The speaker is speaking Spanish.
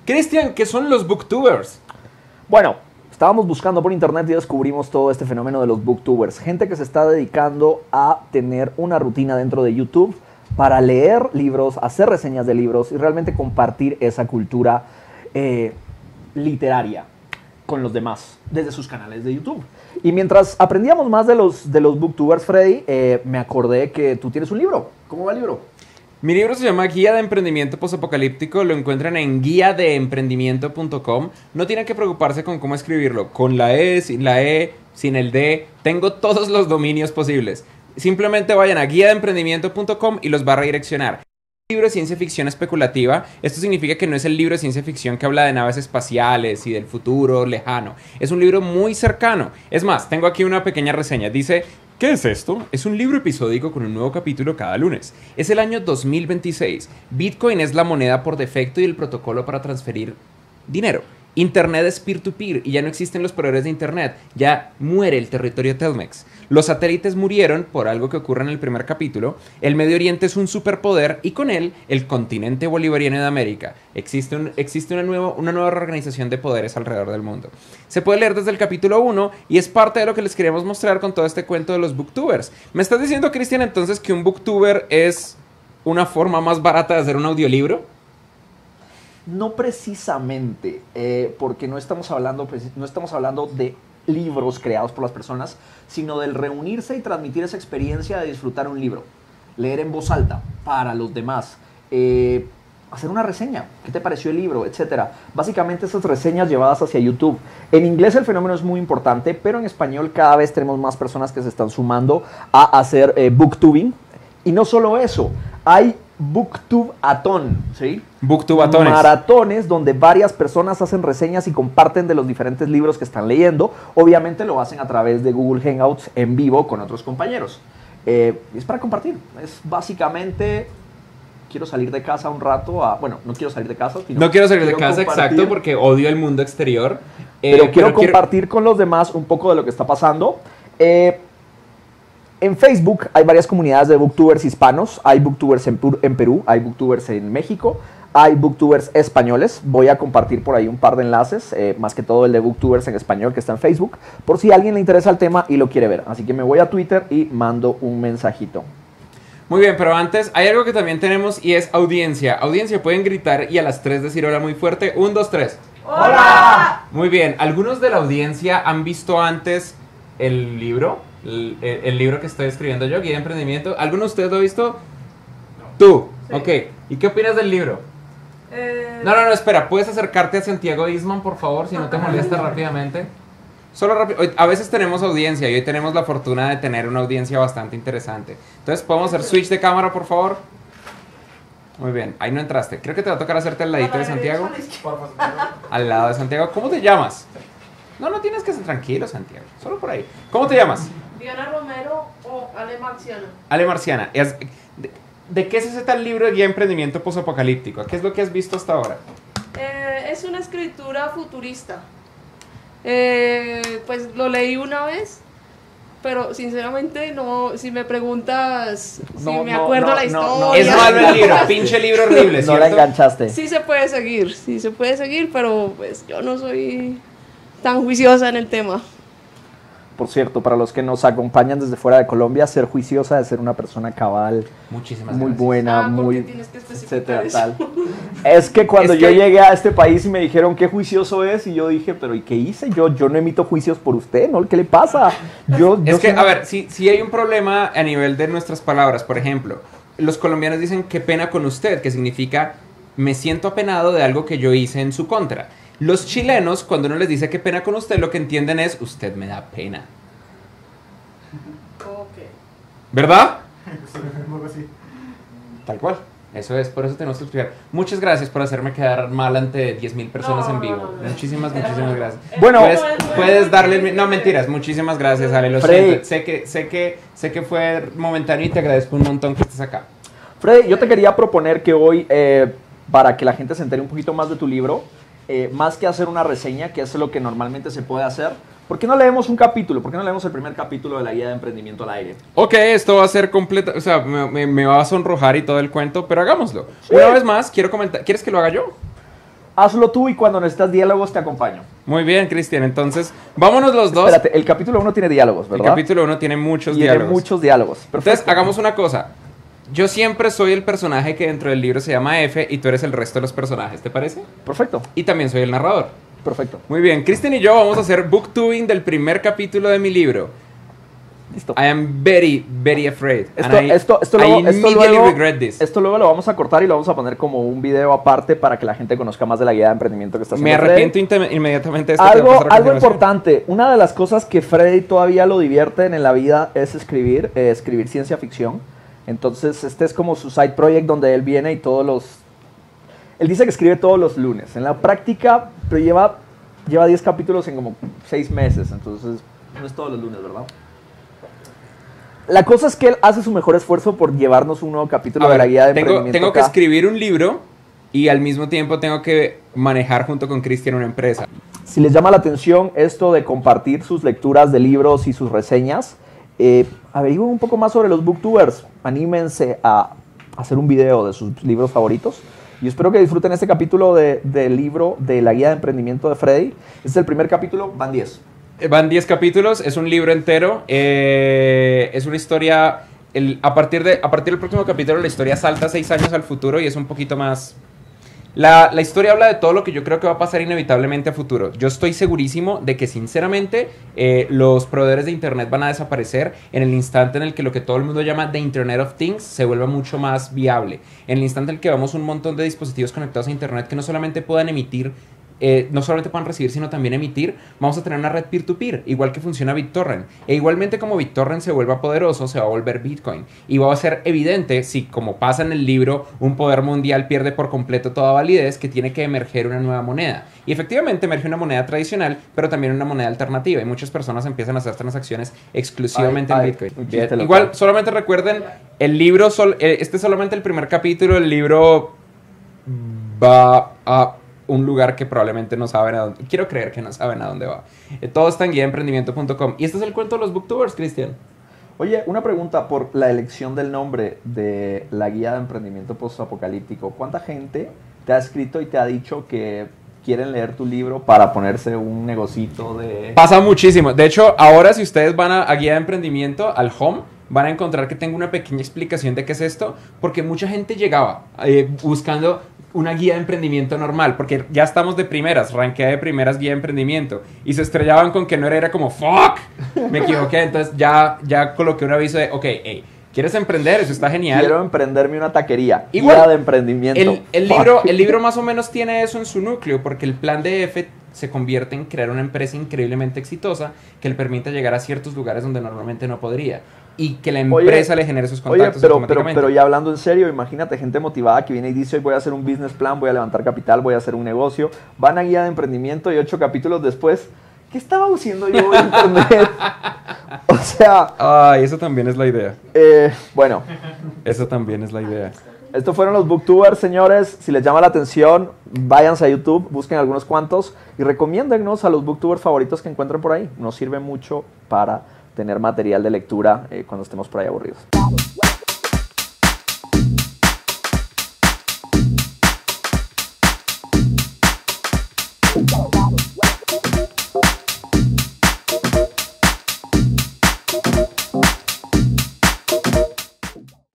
Cristian, ¿qué son los booktubers? Bueno, estábamos buscando por internet y descubrimos todo este fenómeno de los booktubers. Gente que se está dedicando a tener una rutina dentro de YouTube para leer libros, hacer reseñas de libros y realmente compartir esa cultura literaria con los demás desde sus canales de YouTube. Y mientras aprendíamos más de los booktubers, Freddy, me acordé que tú tienes un libro. ¿Cómo va el libro? Mi libro se llama Guía de Emprendimiento Postapocalíptico. Lo encuentran en guiadeemprendimiento.com. No tienen que preocuparse con cómo escribirlo. Con la E, sin la E, sin el D. Tengo todos los dominios posibles. Simplemente vayan a guiadeemprendimiento.com y los va a redireccionar. Libro de ciencia ficción especulativa. Esto significa que no es el libro de ciencia ficción que habla de naves espaciales y del futuro lejano. Es un libro muy cercano. Es más, tengo aquí una pequeña reseña. Dice: ¿qué es esto? Es un libro episódico con un nuevo capítulo cada lunes. Es el año 2026. Bitcoin es la moneda por defecto y el protocolo para transferir dinero. Internet es peer-to-peer y ya no existen los proveedores de Internet. Ya muere el territorio Telmex. Los satélites murieron por algo que ocurre en el primer capítulo. El Medio Oriente es un superpoder y con él el continente bolivariano de América. Existe una nueva organización de poderes alrededor del mundo. Se puede leer desde el capítulo 1 y es parte de lo que les queremos mostrar con todo este cuento de los booktubers. ¿Me estás diciendo, Cristian, entonces que un booktuber es una forma más barata de hacer un audiolibro? No precisamente, porque no estamos hablando de libros creados por las personas, sino del reunirse y transmitir esa experiencia de disfrutar un libro, leer en voz alta para los demás, hacer una reseña, qué te pareció el libro, etcétera. Básicamente esas reseñas llevadas hacia YouTube. En inglés el fenómeno es muy importante, pero en español cada vez tenemos más personas que se están sumando a hacer booktubing. Y no solo eso, hay Booktubeathon, ¿sí? Booktubeatones. Maratones donde varias personas hacen reseñas y comparten de los diferentes libros que están leyendo. Obviamente lo hacen a través de Google Hangouts en vivo con otros compañeros. Es para compartir. Es básicamente, quiero salir de casa un rato. Bueno, no quiero salir de casa. No quiero salir de casa, exacto, porque odio el mundo exterior. Pero quiero compartir con los demás un poco de lo que está pasando. En Facebook hay varias comunidades de booktubers hispanos. Hay booktubers en Perú, hay booktubers en México, hay booktubers españoles. Voy a compartir por ahí un par de enlaces, más que todo el de booktubers en español que está en Facebook, por si a alguien le interesa el tema y lo quiere ver. Así que me voy a Twitter y mando un mensajito. Muy bien, pero antes hay algo que también tenemos y es audiencia. Audiencia, pueden gritar y a las 3 decir hola muy fuerte. 1, 2, 3. ¡Hola! Muy bien, ¿algunos de la audiencia han visto antes el libro? El libro que estoy escribiendo yo, Guía de Emprendimiento. ¿Alguno de ustedes lo ha visto? No. ¿Tú? Sí. Ok. ¿Y qué opinas del libro? No, espera. ¿Puedes acercarte a Santiago Isman, por favor, si no te molesta rápidamente? Solo rápido. A veces tenemos audiencia y hoy tenemos la fortuna de tener una audiencia bastante interesante. Entonces, ¿podemos hacer switch de cámara, por favor? Muy bien. Ahí no entraste. Creo que te va a tocar hacerte al ladito de Santiago. Al lado de Santiago. ¿Cómo te llamas? No tienes que ser tranquilo, Santiago. Solo por ahí. ¿Cómo te llamas? Diana Romero o Ale Marciana. Ale Marciana. ¿De qué se trata el libro de Guía de Emprendimiento Postapocalíptico? ¿Qué es lo que has visto hasta ahora? Es una escritura futurista. Pues lo leí una vez, pero sinceramente no. Si me preguntas si me acuerdo la historia. Es malo el libro, pinche libro horrible, ¿cierto? No la enganchaste. Sí se puede seguir, pero pues yo no soy tan juiciosa en el tema. Por cierto, para los que nos acompañan desde fuera de Colombia, ser juiciosa es ser una persona cabal, muchísimas muy gracias. buena, muy tienes que especificar etcétera, tal. Es que cuando yo llegué a este país y me dijeron qué juicioso es, y yo dije, pero ¿y qué hice? Yo no emito juicios por usted, ¿no? ¿Qué le pasa? A ver, si hay un problema a nivel de nuestras palabras. Por ejemplo, los colombianos dicen qué pena con usted, que significa me siento apenado de algo que yo hice en su contra. Los chilenos, cuando uno les dice qué pena con usted, lo que entienden es usted me da pena. Okay. ¿Verdad? Tal cual. Eso es, por eso tenemos que explicar. Muchas gracias por hacerme quedar mal ante 10.000 personas en vivo. Muchísimas gracias. Bueno, puedes darle... No, mentiras. Muchísimas gracias, Ale. Lo siento. Sé que fue momentáneo y te agradezco un montón que estés acá. Freddy, yo te quería proponer que hoy, para que la gente se entere un poquito más de tu libro, más que hacer una reseña, que es lo que normalmente se puede hacer, ¿por qué no leemos un capítulo? ¿Por qué no leemos el primer capítulo de la Guía de Emprendimiento al Aire? Ok, esto va a ser completo, o sea, me va a sonrojar y todo el cuento, pero hagámoslo. Sí. Una vez más, quiero comentar, ¿quieres que lo haga yo? hazlo tú y cuando necesitas diálogos te acompaño. Muy bien, Cristian. Entonces, vámonos los dos. Espérate, el capítulo 1 tiene diálogos, ¿verdad? El capítulo 1 tiene muchos Tiene diálogos. muchos diálogos. Perfecto. Entonces, hagamos una cosa. Yo siempre soy el personaje que dentro del libro se llama F y tú eres el resto de los personajes, ¿te parece? Perfecto, Y también soy el narrador. perfecto. Muy bien, Cristian y yo vamos a hacer booktubing del primer capítulo de mi libro. Listo. I am very, very afraid. Esto I immediately regret this. Esto luego lo vamos a cortar y lo vamos a poner como un video aparte para que la gente conozca más de la guía de emprendimiento que está haciendo Me arrepiento Freddy. inmediatamente de esto. que va a pasar a Algo continuación. importante, una de las cosas que Freddy todavía lo divierten en la vida es escribir ciencia ficción. Entonces este es como su side project donde él viene y él dice que escribe todos los lunes. En la práctica pero lleva 10 capítulos en como 6 meses, entonces no es todos los lunes, ¿verdad? La cosa es que él hace su mejor esfuerzo por llevarnos un nuevo capítulo A de la ver, guía de emprendimiento. tengo que acá. escribir un libro y al mismo tiempo tengo que manejar junto con Cristian una empresa. Si les llama la atención esto de compartir sus lecturas de libros y sus reseñas, averigüen un poco más sobre los booktubers. Anímense a hacer un video de sus libros favoritos. Y espero que disfruten este capítulo del libro de la guía de emprendimiento de Freddy. Este es el primer capítulo, van 10. Van 10 capítulos, es un libro entero, es una historia, a partir del próximo capítulo la historia salta 6 años al futuro y es un poquito más... La historia habla de todo lo que yo creo que va a pasar inevitablemente a futuro. Yo estoy segurísimo de que sinceramente los proveedores de internet van a desaparecer en el instante en el que lo que todo el mundo llama The Internet of Things se vuelva mucho más viable. En el instante en el que vemos un montón de dispositivos conectados a internet que no solamente puedan emitir, no solamente puedan recibir, sino también emitir, vamos a tener una red peer-to-peer, igual que funciona BitTorrent. E igualmente como BitTorrent se vuelva poderoso, se va a volver Bitcoin. Y va a ser evidente, si como pasa en el libro, un poder mundial pierde por completo toda validez, que tiene que emerger una nueva moneda. Y efectivamente emerge una moneda tradicional, pero también una moneda alternativa. Y muchas personas empiezan a hacer transacciones exclusivamente en Bitcoin. un chiste local. Igual, solamente recuerden, el libro, este es solamente el primer capítulo, el libro va a un lugar que probablemente no saben a dónde. Quiero creer que no saben a dónde va. Todo está en guiaemprendimiento.com. Y este es el cuento de los booktubers, Cristian. Oye, una pregunta por la elección del nombre de la guía de emprendimiento postapocalíptico. ¿Cuánta gente te ha escrito y te ha dicho que quieren leer tu libro para ponerse un negocito de... Pasa muchísimo. De hecho, ahora si ustedes van a guía de emprendimiento, al home, van a encontrar que tengo una pequeña explicación de qué es esto, porque mucha gente llegaba buscando una guía de emprendimiento normal, porque ya estamos de primeras, ranqueada de primeras guía de emprendimiento, y se estrellaban con que no era como ¡fuck! Me equivoqué, entonces ya coloqué un aviso de, ok, hey, ¿quieres emprender? Eso está genial. Quiero emprenderme una taquería. Igual, guía de emprendimiento. El libro más o menos tiene eso en su núcleo, porque el plan de F se convierte en crear una empresa increíblemente exitosa que le permita llegar a ciertos lugares donde normalmente no podría. Y que la empresa le genere sus contactos automáticamente. Pero ya hablando en serio, imagínate gente motivada que viene y dice, voy a hacer un business plan, voy a levantar capital, voy a hacer un negocio. Van a guía de emprendimiento y 8 capítulos después, ¿qué estaba haciendo yo en internet? O sea... Ay, eso también es la idea. Bueno. Eso también es la idea. Estos fueron los booktubers, señores. Si les llama la atención, váyanse a YouTube, busquen algunos cuantos y recomiéndennos a los booktubers favoritos que encuentren por ahí. Nos sirve mucho para tener material de lectura cuando estemos por ahí aburridos.